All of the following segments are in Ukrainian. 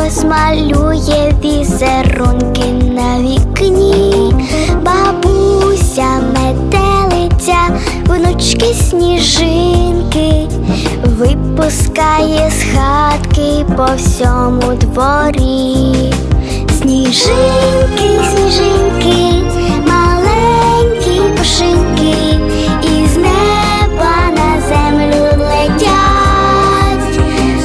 хтось малює візерунки на вікні. Бабуся метелиця, внучки сніжинки, випускає з хатки по всьому дворі. Сніжинки, сніжинки, маленькі пушинки, із неба на землю летять,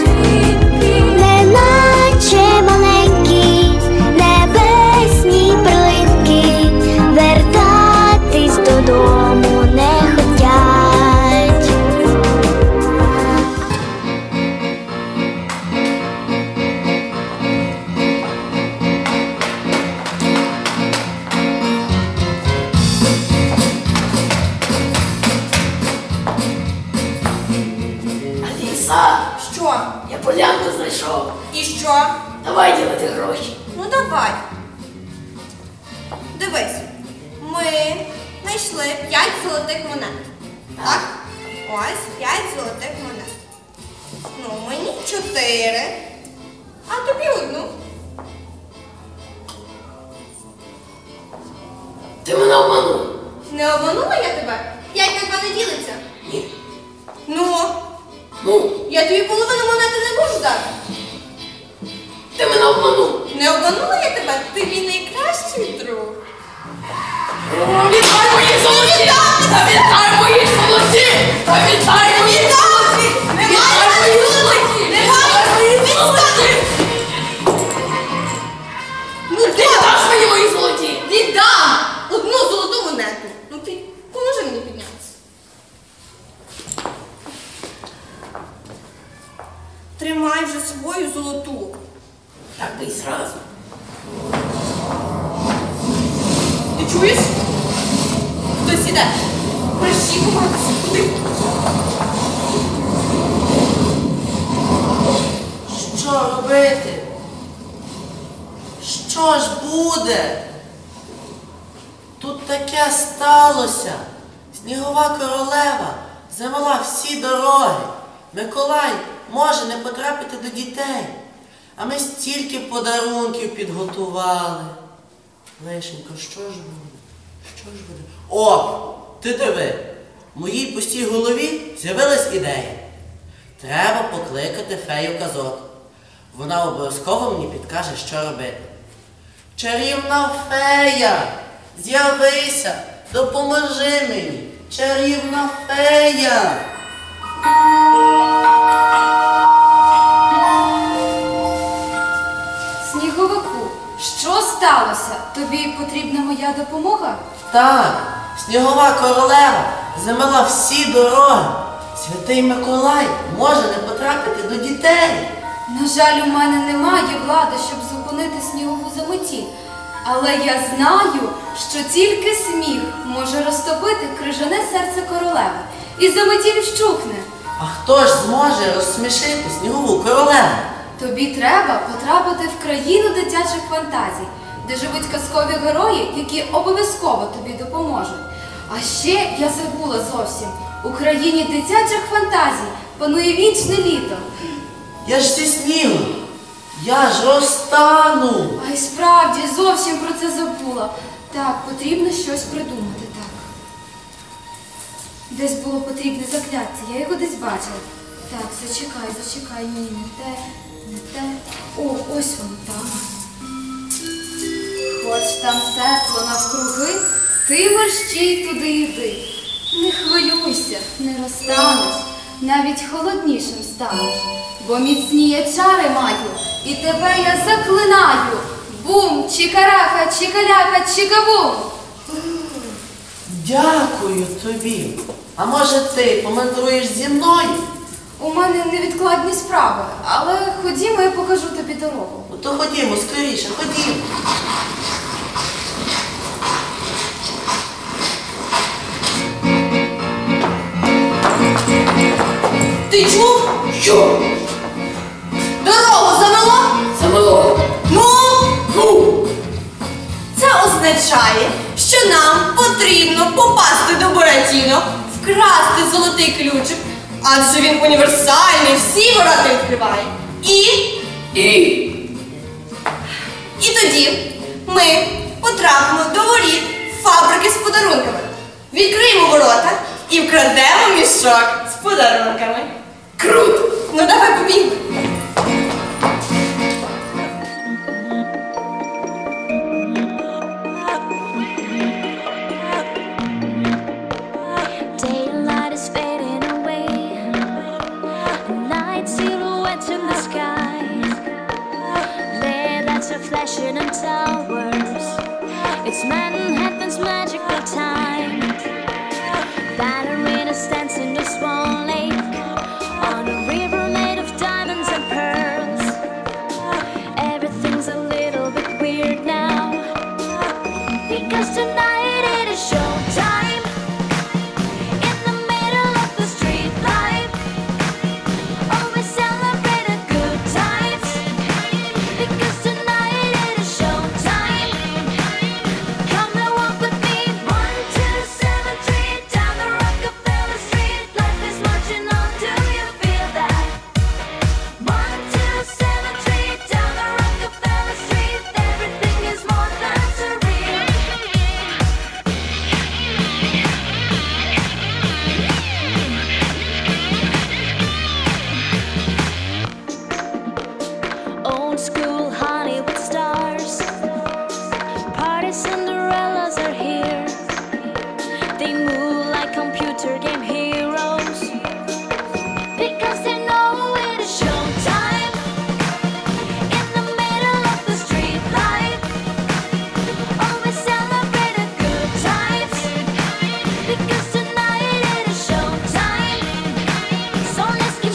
неначе маленькі небесні перлинки, вертатись додому не хотять. Аліса, Що? я полянку знайшов. І що? Давай ділити гроші. Ну давай. Дивись, ми знайшли 5 золотих монет. Так? Ось 5 золотих монет. Ну, мені 4, а тобі 1. Ти мене обманув. Не обманула я тебе? 5 на 2 не ділиться. Ні. Ну, я тобі половину монети не можу дати. Ти мене обманув. Не обманула я тебе? Ти мій найкращий друг. Віддай мої золоті! Та віддай мої золоті! Та віддай мої золоті! Віддай мої золоті! Віддай мої золоті! Ну Ти віддаш мені мої золоті! віддам! 1 золоту монету. Ну ти поможи мені піднятися. Тримай вже свою золоту. Так би й зразу. Ти чуєш? Хтось іде. Мерщій ховатися. Куди? Що робити? Що ж буде? Тут таке сталося. Снігова королева замила всі дороги. Миколай може не потрапити до дітей. А ми стільки подарунків підготували. Лишенько, що ж буде? Що ж буде? О, ти диви, в моїй пустій голові з'явилась ідея. Треба покликати фею казок. Вона обов'язково мені підкаже, що робити. Чарівна фея, з'явися, допоможи мені. Чарівна фея. Сніговику, що сталося? Тобі потрібна моя допомога? Так, снігова королева замила всі дороги. Святий Миколай може не потрапити до дітей. На жаль, у мене немає влади, щоб зупинити снігову заметіль. Але я знаю, що тільки сміх може розтопити крижане серце королеви. І заметіль вщухне. А хто ж зможе розсмішити снігову королеву? Тобі треба потрапити в країну дитячих фантазій, де живуть казкові герої, які обов'язково тобі допоможуть. А ще я забула зовсім, у країні дитячих фантазій панує вічне літо. Я ж зі снігу. Я ж розтану. Ай, справді, зовсім про це забула. Так, потрібно щось придумати, так. Десь було потрібне закляття, я його десь бачила. Так, зачекай, ні, не те. О, ось воно, так. Хоч там тепло навкруги, ти мерщій туди йди. Не хвилюйся, не розтанеш, навіть холоднішим станеш. Бо міцні я чари маю, і тебе я заклинаю. Бум, чикарака, чикаляка, чикабум. Дякую тобі. А може ти помандруєш зі мною? У мене невідкладні справи, але ходімо, я покажу тобі дорогу. Ну то ходімо, скоріше, ходімо. Ти чув? Що? Дорогу замело? Замело. Ну? Це означає, що нам потрібно попасти до Буратіно, вкрасти золотий ключик, адже він універсальний, всі ворота відкриває. І І тоді ми потрапимо до воріт фабрики з подарунками. Відкриємо ворота і вкрадемо мішок з подарунками. Круто! Ну давай побігли. Daylight is fading away. Night silhouettes in the sky. There, that's a flashing in towers. It's Manhattan's magical time. Ballerinas dance in the small lake on a river made of diamonds and pearls. Everything's a little bit weird now because tonight it is showtime. In the middle of the street light, always celebrate a good times because tonight it is showtime. Come and walk with me, 1273 down the Rockefeller Street. Life is marching on, do you feel that? 1273 down the Rockefeller Street. Everything is more than surreal. Old school Hollywood stars, party Cinderellas are here. They move like computer game heroes because they know it is showtime. In the middle of the street light, always celebrate a good times because tonight it is showtime. So let's keep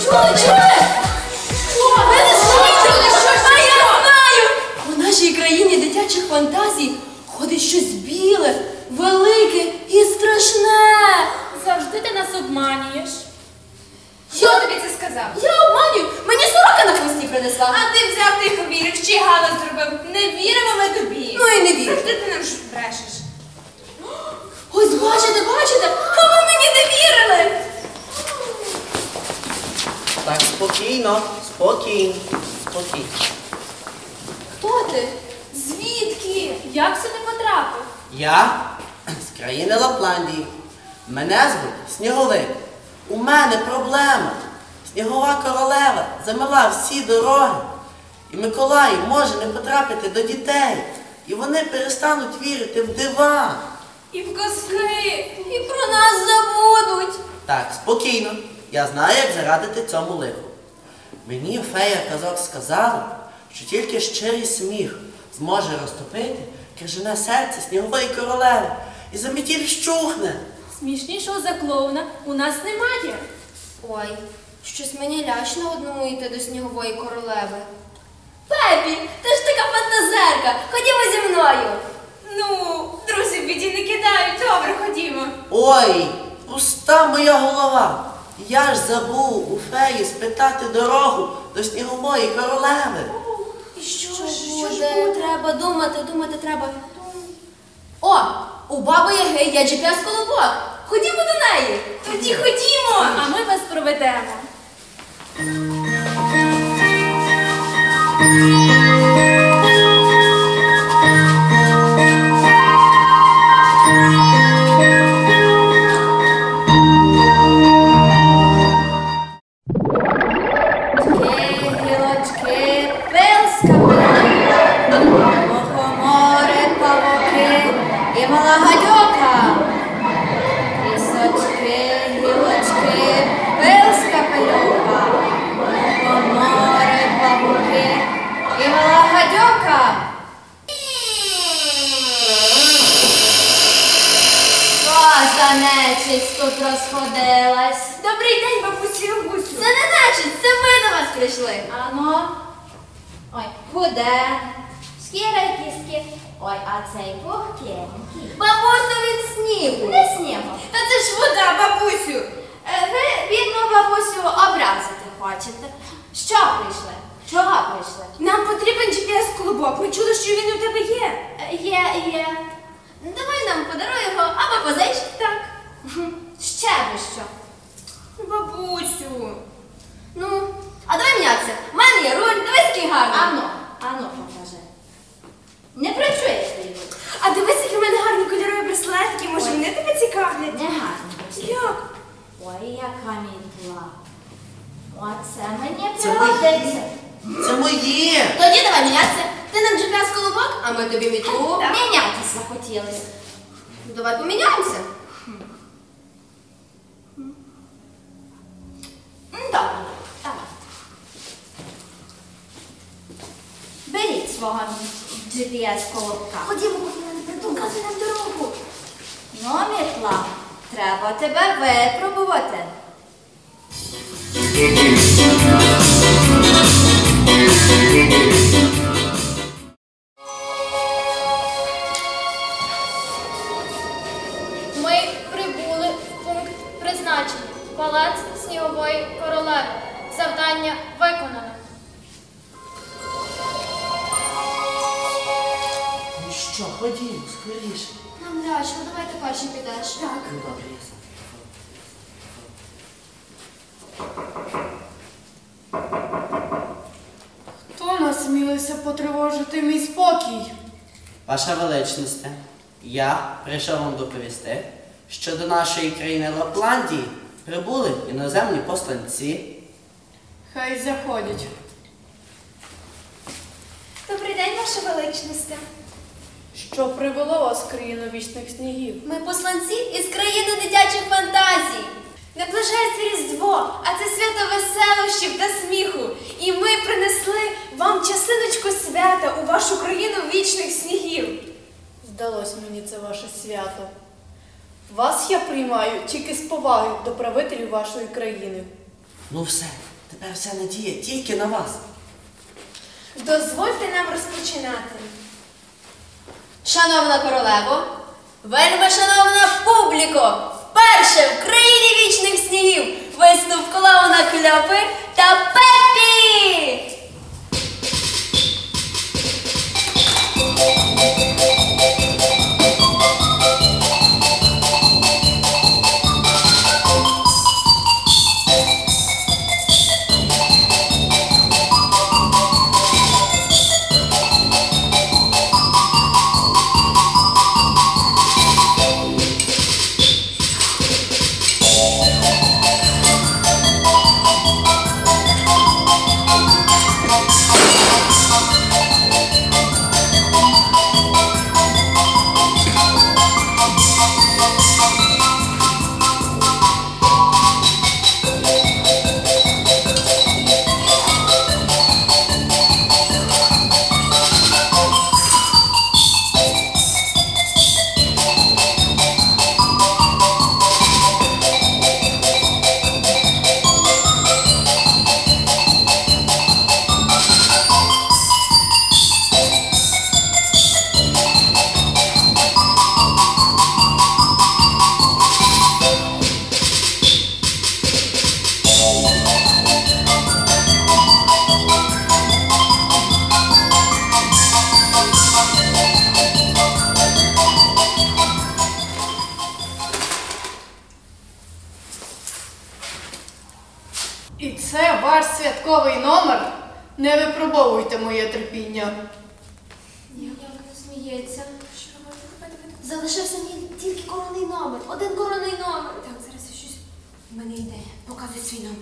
А я знаю! У нашій країні дитячих фантазій ходить щось біле, велике і страшне. Завжди ти нас обманюєш. Хто тобі це сказав? Я обманюю, мені сорока на хвості принесла. А ти взяв тихо вірив, чи галас зробив. Не віримо ми тобі. Ну і не вірю. Завжди ти нам ж брешеш. Ось бачите, а ви мені не вірили. Так, спокійно, спокійно, спокійно. Хто ти? Звідки? Як сюди потрапив? Я з країни Лапландії. Мене звуть Сніговик. У мене проблема. Снігова королева замила всі дороги. І Миколай може не потрапити до дітей. І вони перестануть вірити в дива. І в казки. І про нас забудуть. Так, спокійно. Я знаю, як зарадити цьому лиху. Мені фея казок сказала, що тільки щирий сміх зможе розтопити крижане серце Снігової королеви. І заметіль вщухне. Смішнішого за клоуна у нас немає. Ой, щось мені лячно одному йти до Снігової королеви. Пепі, ти ж така фантазерка, ходімо зі мною. Ну, друзі в біді не кидають. Добре, ходімо. Ой, пуста моя голова. Я ж забув у феї спитати дорогу до Снігової королеви. І що ж буде? Треба думати треба. О, у баби Яги є GPS-колобок. Ходімо до неї. Тоді ходімо, а ми вас проведемо. Гілочки, пилська пилка, мухомори, павуки і мала гадюка. Лісочки, гілочки, пилська пилюка, мухомори, павуки і мала гадюка. Що за нечисть тут розходилась? Добрий день, бабусі Гусю. Це не нечисть, це ми до вас прийшли. Ано. Ой, худе. Шкіра кістки. Ой, а цей пухкенький. Бабусю від снігу. Не снігу. Та це ж вода, бабусю. Ви, бідну бабусю, образити хочете. Що прийшли? Чого прийшли? Нам потрібен GPS-колобок. Ми чули, що він у тебе є. Є. Давай нам подаруй його, або позич. Так. Ще би що. Бабусю. Ну, а давай мінятися. У мене є руль, дивись, який гарний. Ану, покажи. Ой, яка мітла. Оце мені Це пригодиться. Це моє! Тоді давай мінятися. Ти нам GPS-колобок, а ми тобі мітлу. Мінятися захотілося. Ну, давай поміняємося. Добре, давай. Беріть свого GPS-колобка. Ходімо, показуй нам дорогу. Ну, мітла, треба тебе випробувати. Ми прибули в пункт призначення. Палац Снігової королеви. Завдання виконано. Ну що, ходімо, скоріше. Нам лячно, давай ти перший підеш. Так. Ну добре, я сам. Хто насмілився потривожити мій спокій? Ваша величність, я прийшов вам доповісти, що до нашої країни Лапландії прибули іноземні посланці. Хай заходять. Добрий день, ваша величність. Що привело вас в країну вічних снігів? Ми посланці із країни дитячих фантазій. Наближається Різдво, а це свято веселощів та сміху. І ми принесли вам частиночку свята у вашу країну вічних снігів. Здалось мені це ваше свято. Вас я приймаю тільки з поваги до правителів вашої країни. Ну все, тепер вся надія тільки на вас. Дозвольте нам розпочинати. Шановна королево, вельми шановна публіко, вперше в країні вічних снігів виступ клоуна Кляпи та Пеппі! І це ваш святковий номер? Не випробовуйте моє терпіння. Як не сміється. Що робити? Залишився мені тільки коронний номер. Один коронний номер. Так, зараз щось в мене ідея. Показуй свій номер.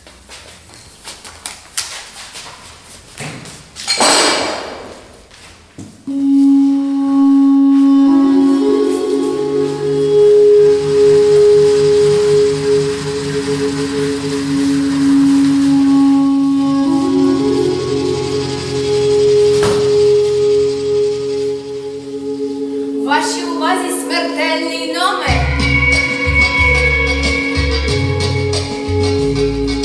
Вашій увазі смертельний номер.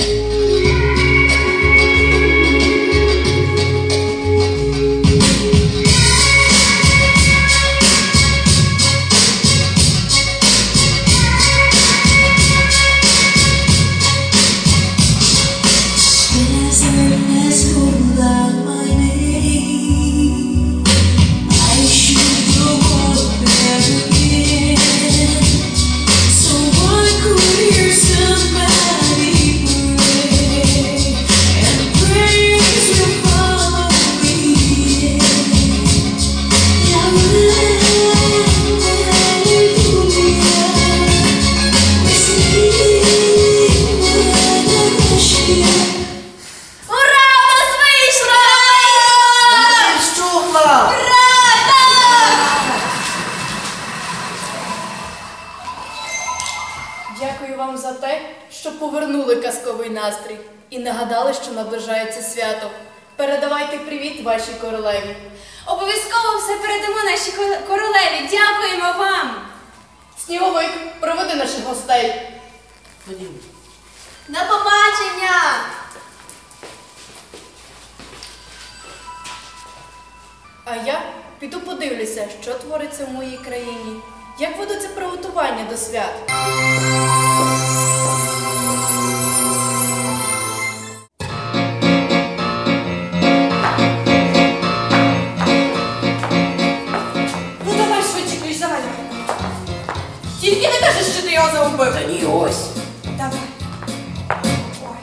що повернули казковий настрій і нагадали, що наближається свято. Передавайте привіт вашій королеві. Обов'язково все передамо нашій королеві. Дякуємо вам. Сніговик, проведи наших гостей. Ходімо. До побачення. А я піду подивлюся, що твориться в моїй країні. Як ведуться приготування до свят. Ну давай швидше, Кріш, давай. Тільки не кажи, що ти його загубив. Та ні, ось. Давай. Ой.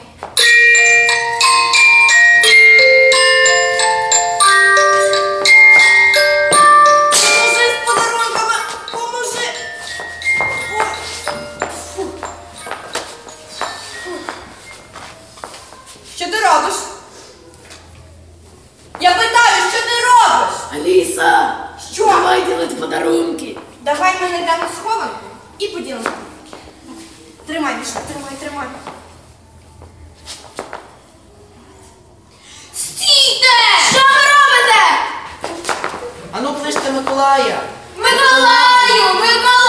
Поможи з подарунками! Поможи! Ой. Фу. Фу. Що ти робиш? Я питаю, що ти робиш? Аліса, Що? давай ділити подарунки. Давай ми знайдемо схованку і поділимо. Тримай, Міша, тримай. Стійте! Що ви робите? Ану, кличте Миколая. Миколаю!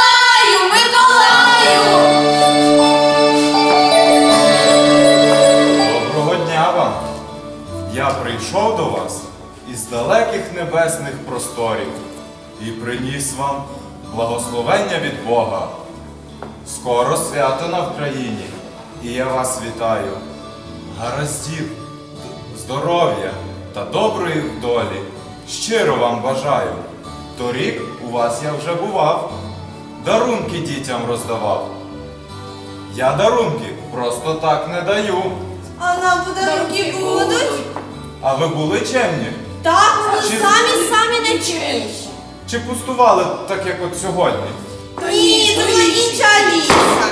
Доброго дня вам! Я прийшов до вас із далеких небесних просторів і приніс вам благословення від Бога. Скоро свято на Вкраїні, і я вас вітаю. Гараздів, здоров'я та доброї долі щиро вам бажаю. Торік у вас я вже бував, дарунки дітям роздавав. Я дарунки просто так не даю. А нам подарунки будуть? А ви були чемні? Так, ми Чи- самі не чуєш. Чи пустували так, як от сьогодні? Ні, це була інша Аліса.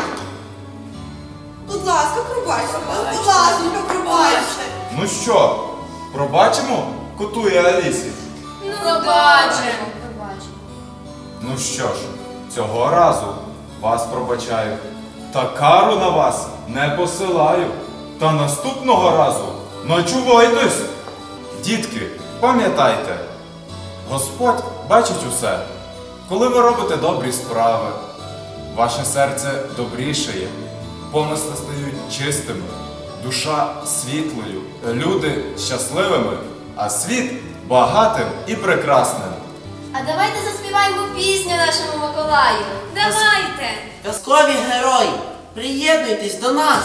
Будь ласка, пробачте. Будь ласка, пробачте. Ну що, пробачимо коту і Алісі? Ну, пробачимо. Ну що ж, цього разу вас пробачаю. Та кару на вас не посилаю. Та наступного разу ночувайтесь. Дітки, пам'ятайте, Господь бачить усе. Коли ви робите добрі справи, ваше серце добрішає, помисли стають чистими, душа світлою, люди щасливими, а світ багатим і прекрасним. А давайте заспіваємо пісню нашому Миколаю. Давайте. Казкові герої, приєднуйтесь до нас.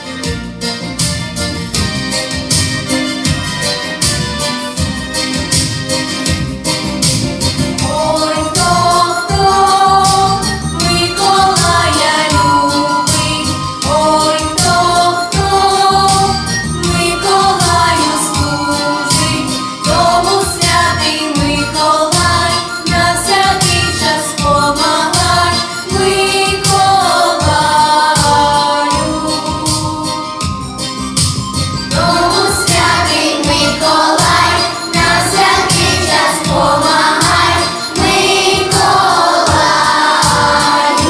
Ой, хто Миколая любить, ой, хто Миколаю служить, тому святий Миколай на всякий час помагай, Миколаю. Тому святий Миколай на всякий час помагай, Миколаю.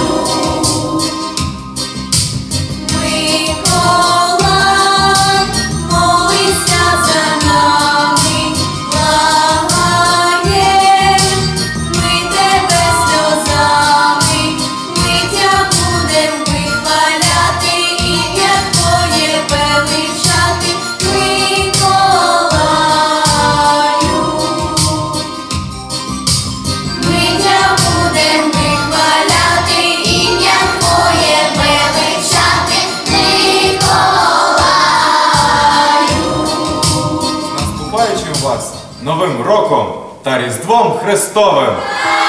Миколай, молися за нами, благаєм ми тебе сльозами, ми тя будем вихваляти, ім'я Твоє величати, Миколаю. Ми тя будем вихваляти, ім'я Твоє величати, Миколаю. З наступаючим вас Новим роком та Різдвом Христовим!